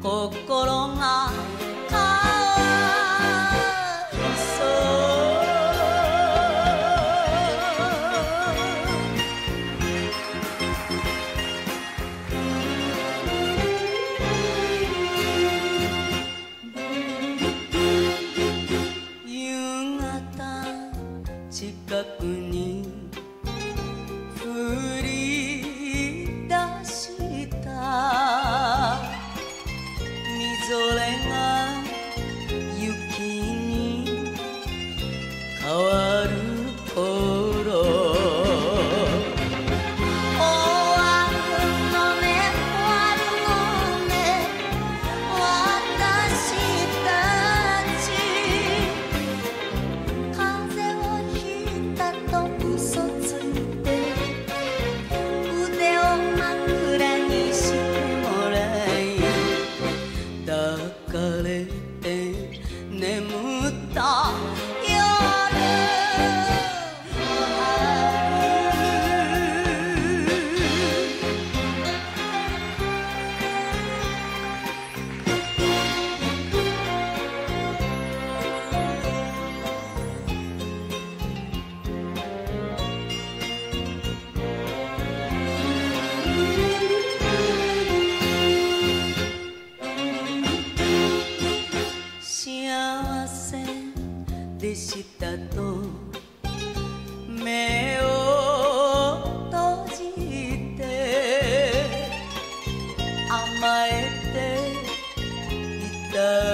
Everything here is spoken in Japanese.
心がかわいそう夕方近くに降り出したみぞれが雪に変わる頃終わるのね終わるのね私たち風邪をひいたと嘘ついて腕を枕にしてもらい抱かれて眠った夜幸せでしたと目を閉じて甘えていた